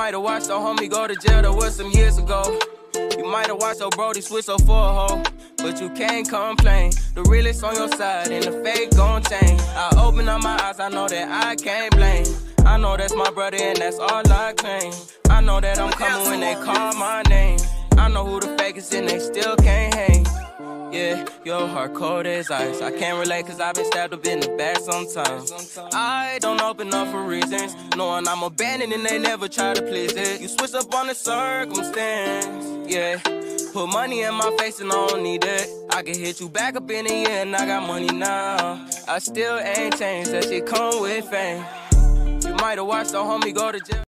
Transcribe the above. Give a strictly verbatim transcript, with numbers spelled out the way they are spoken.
might have watched your homie go to jail, that was some years ago. You might have watched your brody switch up for a hoe, but you can't complain. The realest on your side and the fake gon' change. I open up my eyes, I know that I can't blame. I know that's my brother and that's all I claim. I know that I'm coming when they call my name. I know who the fakest and they still can't hang. Yeah, your heart cold as ice. I can't relate cause I've been stabbed up in the back sometimes. I don't open up for reasons, knowing I'm abandoned and they never try to please it. You switch up on the circumstance, yeah. Put money in my face and I don't need it. I can hit you back up in a year and I got money now. I still ain't changed, that shit come with fame. You might have watched a homie go to jail.